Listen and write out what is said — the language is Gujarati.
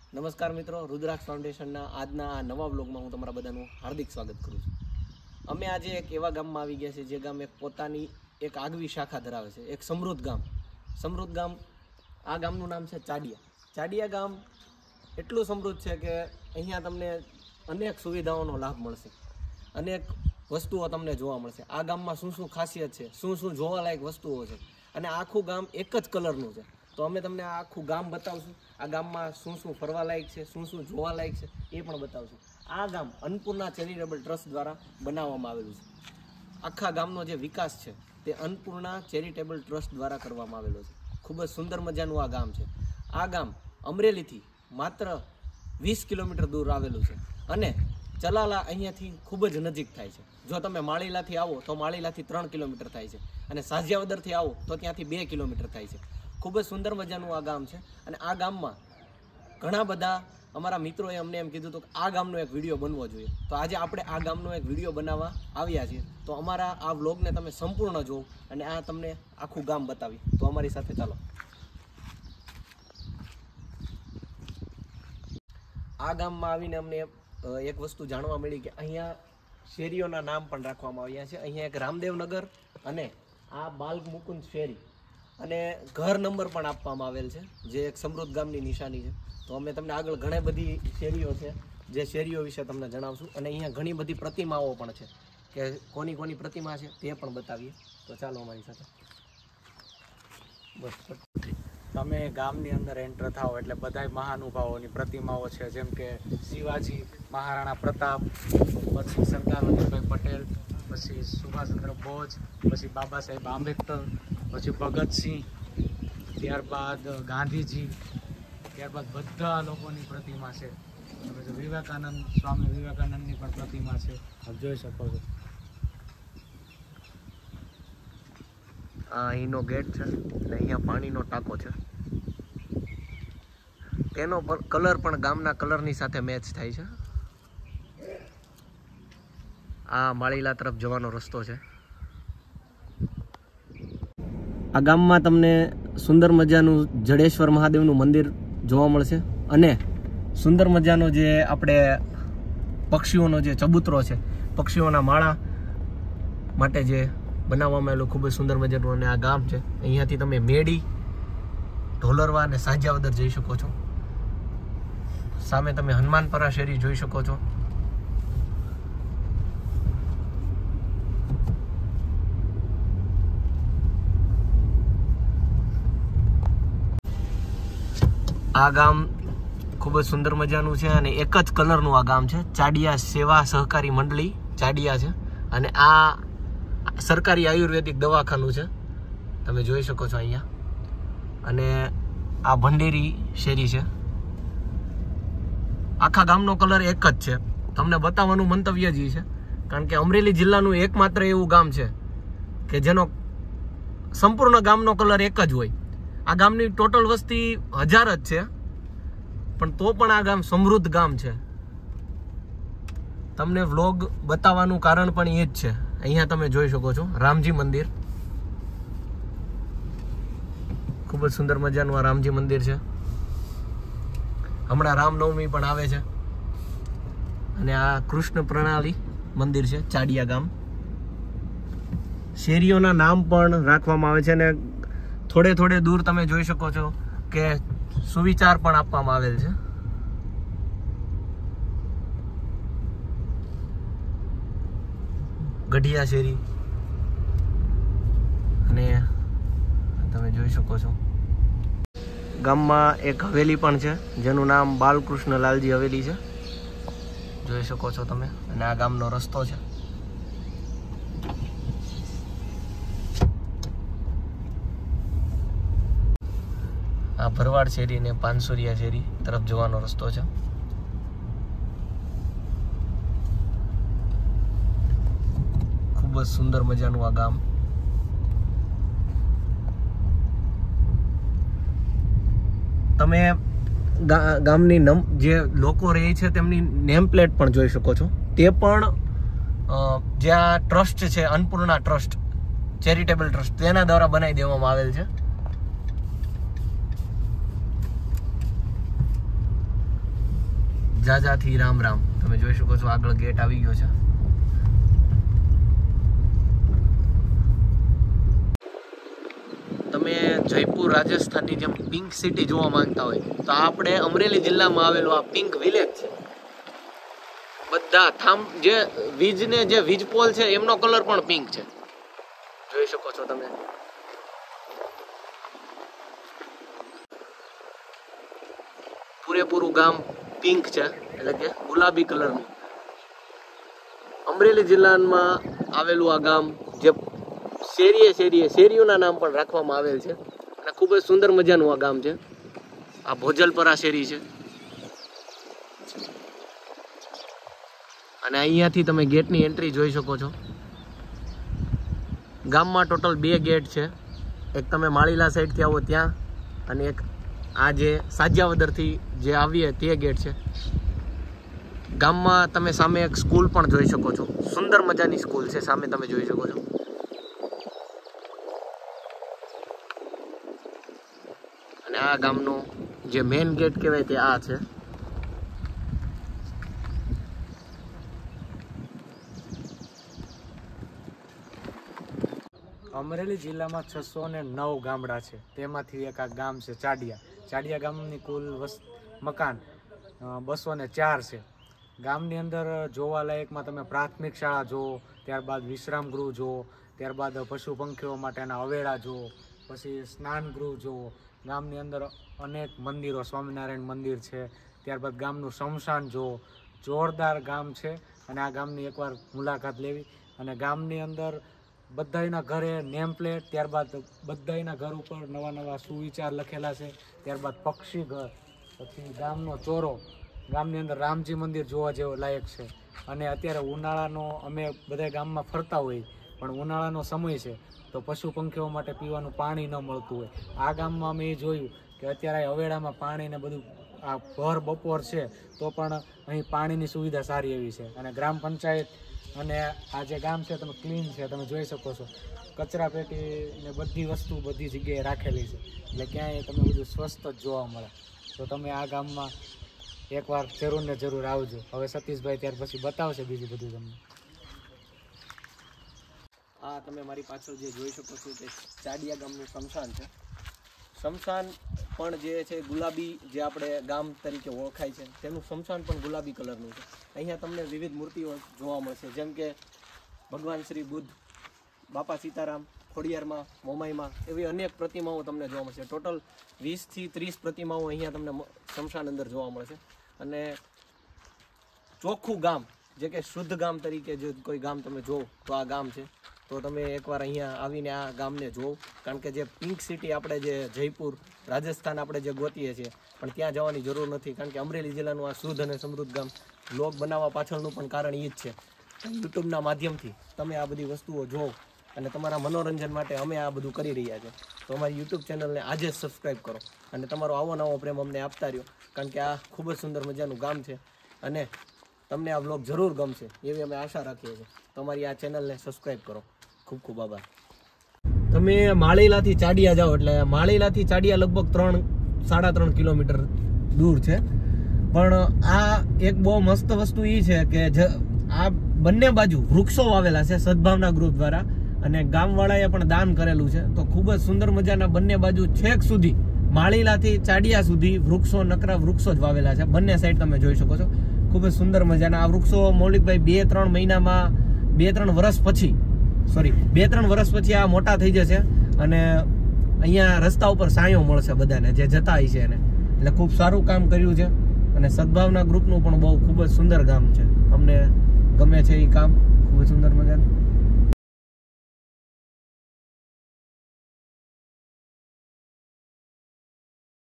નમસ્કાર મિત્રો, રુદ્રાક્ષ ફાઉન્ડેશનના આજના આ નવા બ્લોગમાં હું તમારા બધાનું હાર્દિક સ્વાગત કરું છું. અમે આજે એક એવા ગામમાં આવી ગયા છે જે ગામ એક પોતાની એક આગવી શાખા ધરાવે છે, એક સમૃદ્ધ ગામ. આ ગામનું નામ છે ચાડિયા ગામ. એટલું સમૃદ્ધ છે કે અહીંયા તમને અનેક સુવિધાઓનો લાભ મળશે, અનેક વસ્તુઓ તમને જોવા મળશે. આ ગામમાં શું શું ખાસિયત છે, શું શું જોવાલાયક વસ્તુઓ છે, અને આખું ગામ એક જ કલરનું છે. તો અમે તમને આ આખું ગામ બતાવશું. આ ગામમાં શું શું ફરવાલાયક છે, શું શું જોવાલાયક છે એ પણ બતાવશું. આ ગામ અન્નપૂર્ણા ચેરિટેબલ ટ્રસ્ટ દ્વારા બનાવવામાં આવેલું છે. આખા ગામનો જે વિકાસ છે તે અન્નપૂર્ણા ચેરિટેબલ ટ્રસ્ટ દ્વારા કરવામાં આવેલો છે. ખૂબ જ સુંદર મજાનું આ ગામ છે. આ ગામ અમરેલીથી માત્ર 20 કિલોમીટર દૂર આવેલું છે અને ચલાલા અહીંયાથી ખૂબ જ નજીક થાય છે. જો તમે માળીલાથી આવો તો માળીલાથી 3 કિલોમીટર થાય છે અને સાજિયાવદરથી આવો તો ત્યાંથી 2 કિલોમીટર થાય છે. ખૂબ જ સુંદર મજાનું આ ગામ છે અને આ ગામમાં ઘણા બધા અમારા મિત્રોએ અમને એમ કીધું હતું કે આ ગામનો એક વિડીયો બનવો જોઈએ. તો આજે આપણે આ ગામનો એક વિડીયો બનાવવા આવ્યા છીએ. તો અમારા આ વ્લોગને તમે સંપૂર્ણ જોવો અને આ તમને આખું ગામ બતાવી. તો અમારી સાથે ચાલો. આ ગામમાં આવીને અમને એક વસ્તુ જાણવા મળી કે અહીંયા શેરીઓના નામ પણ રાખવામાં આવ્યા છે. અહીંયા એક રામદેવનગર અને આ બાલ મુકુંદ શેરી અને ઘર નંબર પણ આપવામાં આવેલ છે, જે એક સમૃદ્ધ ગામની નિશાની છે. તો અમે તમને આગળ ઘણી બધી શેરીઓ છે, જે શેરીઓ વિશે તમને જણાવશું. અને અહીંયા ઘણી બધી પ્રતિમાઓ પણ છે કે કોની કોની પ્રતિમા છે તે પણ બતાવીએ. તો ચાલો અમારી સાથે. બસ તમે ગામની અંદર એન્ટર થાઓ એટલે બધાય મહાનુભાવોની પ્રતિમાઓ છે, જેમ કે શિવાજી, મહારાણા પ્રતાપ, પછી સરદાર વલ્લભભાઈ પટેલ, પછી સુભાષચંદ્ર બોઝ, પછી બાબા સાહેબ આંબેડકર, પછી ભગતસિંહ, ત્યારબાદ ગાંધીજી, ત્યારબાદ બધા લોકોની પ્રતિમા છે. પછી વિવેકાનંદ, સ્વામી વિવેકાનંદની પણ પ્રતિમા છે, આપ જોઈ શકો છો. આ અહીંનો ગેટ છે અને અહીંયા પાણીનો ટાંકો છે. તેનો કલર પણ ગામના કલરની સાથે મેચ થાય છે. આ માળીલા તરફ જવાનો રસ્તો છે. આ ગામમાં તમને સુંદર મજાનું જડેશ્વર મહાદેવનું મંદિર જોવા મળશે અને સુંદર મજાનો જે આપણે પક્ષીઓનો જે ચબૂતરો છે, પક્ષીઓના માળા માટે જે બનાવવામાં આવેલું ખૂબ જ સુંદર મજાનું અને આ ગામ છે. અહીંયાથી તમે મેડી, ઢોલરવા અને સાંજિયાવદર જઈ શકો છો. સામે તમે હનુમાનપરા શેરી જોઈ શકો છો. આ ગામ ખૂબ જ સુંદર મજાનું છે અને એક જ કલરનું આ ગામ છે. ચાડિયા સેવા સહકારી મંડળી ચાડિયા છે અને આ સરકારી આયુર્વેદિક દવાખાનું છે, તમે જોઈ શકો છો અહીંયા. અને આ ભંડેરી શેરી છે. આખા ગામનો કલર એક જ છે. તમને બતાવવાનું મંતવ્ય જ છે, કારણ કે અમરેલી જિલ્લાનું એકમાત્ર એવું ગામ છે કે જેનો સંપૂર્ણ ગામનો કલર એક જ હોય. આ ગામની ટોટલ વસ્તી 1000 જ છે, પણ તો પણ આ ગામ સમૃદ્ધ ગામ છે. તમને વ્લોગ બતાવવાનું કારણ પણ એ જ છે. અહીંયા તમે જોઈ શકો છો રામજી મંદિર. ખૂબ જ સુંદર મજાનું આ રામજી મંદિર છે. હમણાં રામનવમી પણ આવે છે. અને આ કૃષ્ણ પ્રણાલી મંદિર છે ચાડિયા ગામ. શેરીઓના નામ પણ રાખવામાં આવે છે અને થોડે દૂર તમે જોઈ શકો છો કે સુવિચાર પણ આપવામાં આવેલ છે. ગઢિયા શેરી અને તમે જોઈ શકો છો ગામમાં એક હવેલી પણ છે, જેનું નામ બાલકૃષ્ણ લાલજી હવેલી છે. જોઈ શકો છો તમે. અને આ ગામનો રસ્તો છે. આ ભરવાડ શેરી ને પાનસુરિયા શેરી તરફ જવાનો રસ્તો છે. ખૂબ જ સુંદર મજાનું આ ગામ. તમે ગામની જે લોકો રહે છે તેમની નેમ પ્લેટ પણ જોઈ શકો છો. તે પણ જે આ ટ્રસ્ટ છે, અન્નપૂર્ણા ટ્રસ્ટ ચેરિટેબલ ટ્રસ્ટ, તેના દ્વારા બનાવી દેવામાં આવેલ છે. જાજાથી રામ રામ. તમે જોઈ શકો છો આગળ ગેટ આવી ગયો છે. તમે જયપુર રાજસ્થાનની જેમ પિંક સિટી જોવા માંગતા હોય તો આપણે અમરેલી જિલ્લામાં આવેલું આ પિંક વિલેજ છે. બધા જે વીજ પોલ છે એમનો કલર પણ પિંક છે. જોઈ શકો છો તમે. પૂરેપૂરું ગામ પિંક છે, એટલે કે ગુલાબી કલરનું. અમરેલી જિલ્લામાં આવેલું આ ગામ જે શેરીઓના નામ પણ રાખવામાં આવેલ છે અને ખૂબ જ સુંદર મજાનું આ ગામ છે. આ ભોજલપરા શેરી છે અને અહીંયાથી તમે ગેટની એન્ટ્રી જોઈ શકો છો. ગામમાં ટોટલ 2 ગેટ છે. એક તમે માળીલા સાઈડથી આવો ત્યાં અને એક આ જે સાજિયાવદરથી જે આવીએ તે ગેટ છે. ગામમાં તમે સામે એક સ્કૂલ પણ જોઈ શકો છો. સુંદર મજાની સ્કૂલ છે, સામે તમે જોઈ શકો છો. અને આ ગામનો જે મેઇન ગેટ કહેવાય તે આ છે. અમરેલી જિલ્લામાં 609 ગામડા છે. તેમાંથી એક આ ગામ છે ચાડિયા. ચાડિયા ગામની કુલ મકાન 204 છે. ગામની અંદર જોવાલાયકમાં તમે પ્રાથમિક શાળા જુઓ, ત્યારબાદ વિશ્રામ ગૃહ જુઓ, ત્યારબાદ પશુ પંખીઓ માટેના અવેડા જુઓ, પછી સ્નાન ગૃહ જુઓ. ગામની અંદર અનેક મંદિરો, સ્વામિનારાયણ મંદિર છે. ત્યારબાદ ગામનું શમશાન જુઓ. જોરદાર ગામ છે અને આ ગામની એકવાર મુલાકાત લેવી. અને ગામની અંદર બધાયના ઘરે નેમ પ્લેટ, ત્યારબાદ બધાયના ઘર ઉપર નવા સુવિચાર લખેલા છે. ત્યારબાદ પક્ષી ઘર, પછી ગામનો ચોરો. ગામની અંદર રામજી મંદિર જોવા જેવો લાયક છે. અને અત્યારે ઉનાળાનો અમે બધા ગામમાં ફરતા હોઈએ, પણ ઉનાળાનો સમય છે તો પશુ પંખીઓ માટે પીવાનું પાણી ન મળતું હોય. આ ગામમાં અમે એ જોયું કે અત્યારે હવેડામાં પાણીને બધું આ ભર બપોર છે તો પણ અહીં પાણીની સુવિધા સારી એવી છે. અને ગ્રામ પંચાયત અને આ જે ગામ છે તમે ક્લીન છે, તમે જોઈ શકો છો. કચરા પેટી ને બધી વસ્તુ બધી જગ્યાએ રાખેલી છે, એટલે ક્યાંય તમને બધું સ્વસ્થ જ જોવા મળે. તો તમે આ ગામમાં એકવાર જરૂર ને જરૂર આવજો. હવે સતીશભાઈ ત્યાર પછી બતાવશે બીજું બધું તમને. આ તમે મારી પાછળ જે જોઈ શકો છો તે ચાડિયા ગામનું શમશાન છે. શમશાન પણ જે છે ગુલાબી, જે આપણે ગામ તરીકે ઓળખાય છે તેનું શમશાન પણ ગુલાબી કલરનું છે. અહીંયા તમને વિવિધ મૂર્તિઓ જોવા મળશે, જેમ કે ભગવાન શ્રી બુદ્ધ, બાપા સીતારામ, ખોડિયારમાં, મોમાઈમાં, એવી અનેક પ્રતિમાઓ તમને જોવા મળશે. ટોટલ 20 થી 30 પ્રતિમાઓ અહીંયા તમને શમશાન અંદર જોવા મળશે. અને ચોખ્ખું ગામ, જે કે શુદ્ધ ગામ તરીકે જો કોઈ ગામ તમે જોવો તો આ ગામ છે. તો તમે એકવાર અહીંયા આવીને આ ગામને જોવો, કારણ કે જે પિંક સિટી આપણે જે જયપુર રાજસ્થાન આપણે જે ગોતીએ છીએ, પણ ત્યાં જવાની જરૂર નથી, કારણ કે અમરેલી જિલ્લાનું આ શુદ્ધ અને સમૃદ્ધ ગામ. બ્લોગ બનાવવા પાછળનું પણ કારણ એ જ છે. યુટ્યુબના માધ્યમથી તમે આ બધી વસ્તુઓ જોવો અને તમારા મનોરંજન માટે અમે આ બધું કરી રહ્યા છીએ. તો અમારી યુટ્યુબ ચેનલને આજે જ સબસ્ક્રાઈબ કરો અને તમારો આવો નવો પ્રેમ અમને આપતા રહ્યો, કારણ કે આ ખૂબ જ સુંદર મજાનું ગામ છે અને તમને આ બ્લોગ જરૂર ગમશે એવી અમે આશા રાખીએ છીએ. તમારી આ ચેનલને સબસ્ક્રાઈબ કરો. ખૂબ ખૂબ આભાર. તમે માળીલાથી ચાડિયા જાઓ એટલે માળીલાથી ચાડિયા લગભગ 3-3.5 કિલોમીટર દૂર છે. પણ આ એક બહુ મસ્ત વસ્તુ એ છે કે આ બંને બાજુ વૃક્ષો વાવેલા છે સદભાવના ગ્રુપ દ્વારા, અને ગામવાળાએ પણ દાન કરેલું છે. તો ખૂબ જ સુંદર મજાના બંને બાજુ છેક સુધી માળીલાથી ચાડિયા સુધી નકરા વૃક્ષો જ વાવેલા છે. બંને સાઈડ તમે જોઈ શકો છો. ખૂબ જ સુંદર મજાના આ વૃક્ષો મૌલિકભાઈ 2-3 વર્ષ પછી આ મોટા થઈ જશે અને અહીંયા રસ્તા ઉપર સાયો મળશે બધાને જે જતા હોય છે એને. એટલે ખૂબ સારું કામ કર્યું છે અને સદભાવના ગ્રુપનું પણ ખૂબ જ સુંદર કામ છે. અમને ગમે છે એ કામ, ખૂબ જ સુંદર મજા.